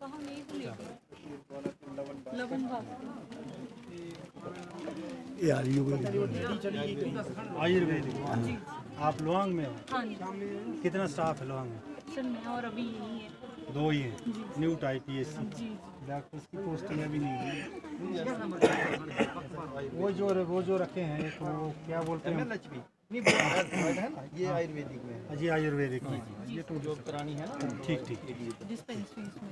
कहाँ नहीं तो लवन भाग आयुर्वेदिक। आप लोहांग में हो? हाँ जी कितना स्टाफ है लोहांग में? सर मैं और अभी यही है। दो ही हैं। न्यू टाइप PSC जी डॉक्टर्स की पोस्टिंग अभी नहीं हुई। वो जो रखे हैं तो वो क्या बोलते हैं? ये आयुर्वेदिक में है। जी आयुर्वेदिक में। ये तो जो पुरानी है ना, ठीक ठीक। डिस्पेंसरीज में।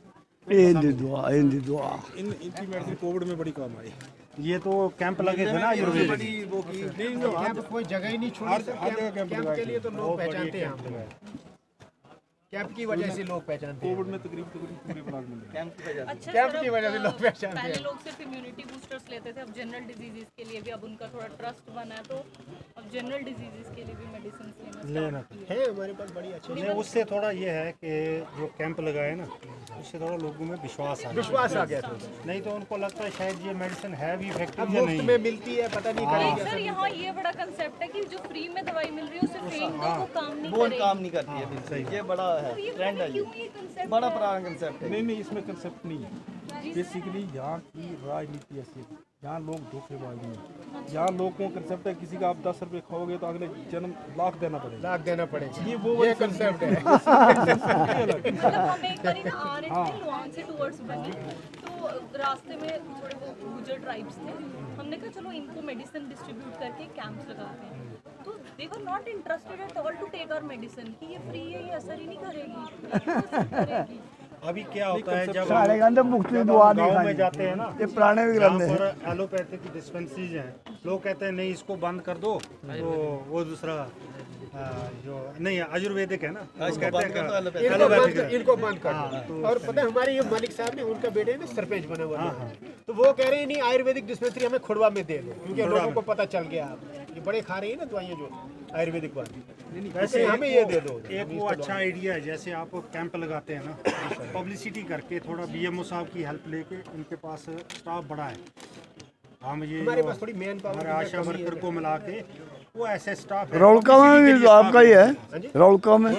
इनकी मेडिसिन कोविड में बड़ी काम आई। ये तो कैंप लगे थे ना आयुर्वेदिक। वो की कैंप कोई जगह ही नहीं छोड़ी सर। कैंप के लिए तो लोग पहचानते हैं हम। कैंप की वजह से लोग पहचानते हैं। कोविड में तकरीबन पूरे ब्लॉक में कैंप की वजह से। अच्छा कैंप सर, की वजह से लोग पहचानते पहले हैं। लोग सिर्फ इम्यूनिटी बूस्टर्स लेते थे, अब जनरल डिजीजेस के लिए भी अब उनका थोड़ा ट्रस्ट बना है, तो अब जनरल डिजीजेस के लिए भी मेडिसिन लेना है हमारे पास बड़ी अच्छी। नहीं, उससे थोड़ा ये है कि जो कैंप लगाए ना उससे थोड़ा लोगों में विश्वास आ गया था। नहीं तो उनको लगता है शायद ये मेडिसिन है भी अब इफेक्टिव या मुफ्त नहीं। में मिलती है, पता नहीं करेंगे। सर यहाँ ये बड़ा कंसेप्ट है कि जो फ्री में दवाई मिल रही है उसे फेंक दो, वो काम नहीं वो करेगी। काम नहीं करती है बिल्कुल। ये बड़ा है ट्रेंड है, क्यों ये कंसेप्ट बड़ा पुराना कंसेप्ट है। नहीं इसमें कंसेप्ट नहीं है। बेसिकली यहाँ की राजनीति ऐसी है, यहाँ लोग धोखेबाज नहीं है। यहाँ लोगों को कंसेप्ट है किसी का आप 10 रुपये खाओगे तो अगले जन्म लाख देना पड़ेगा। लाख देना पड़ेगा। ये कंसेप्ट है। मतलब हम एक बारी ना आ रहे थे लोहांग से टूवर्ड्स बनी, तो रास्ते में थोड़े वो गुजर ट्राइब्स थे, हमने कहा चलो इनको मेडिसिन डिस्ट्रीब्यूट करके कैंप्स लगाते हैं, तो they were not interested at all to take our medicine कि ये फ्री है, ये असर ही नहीं करेगी, ये असर करेगी। अभी क्या होता है जब मुक्ति दुआ गाँव में जाते हैं ना, ये पुराने भी यहाँ पर एलोपैथिक की डिस्पेंसरीज हैं, लोग कहते हैं नहीं इसको बंद कर दो, तो वो दूसरा जो नहीं आयुर्वेदिक है ना, वो कहते हैं एलोपैथिक है। इनको बंद कर दो। और पता है हमारे ये मालिक साहब ने, उनका बेटे है ना सरपंच बना हुआ है, तो वो कह रहे हैं नहीं आयुर्वेदिक डिस्पेंसरी हमें खुड़वा में दे दो, क्योंकि लोगों को पता चल गया ये बड़े खा रही है ना दवाइयाँ जो आयुर्वेदिक वाली, वैसे हमें ये दे दो। एक वो अच्छा आइडिया है, जैसे आप कैंप लगाते हैं ना, पब्लिसिटी करके थोड़ा BMO साहब की हेल्प लेके, उनके पास स्टाफ बड़ा है, हम ये हमारे पास थोड़ी मैन पावर हमारे आशा वर्कर को मिला के वो ऐसे स्टाफ है। रौलका में भी तो आपका ही है। रौलका में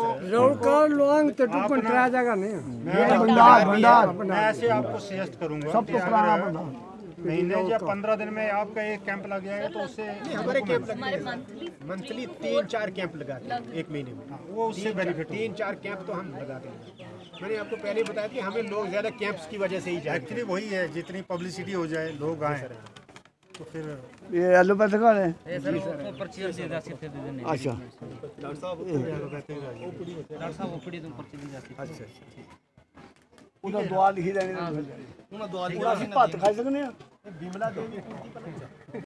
मैं ऐसे आपको सजेस्ट करूंगा सब तो महीने या 15 दिन में आपका एक कैंप लग जाएगा तो उससे हमारे कैंप लगते हैं मंथली 3-4 कैंप लगाते हैं एक महीने में। वो उससे बेनिफिट 3-4 कैंप तो हम लगाते हैं। मैंने आपको पहले ही बताया कि हमें लोग ज्यादा कैंप्स की वजह से ही जाते एक्चुअली वही है, जितनी पब्लिसिटी हो जाए लोग आए तो फिर ये एलोपैथिक वाले हैं। अच्छा अच्छा उधर दुआ लिखी जानी दुआ भात खा सकने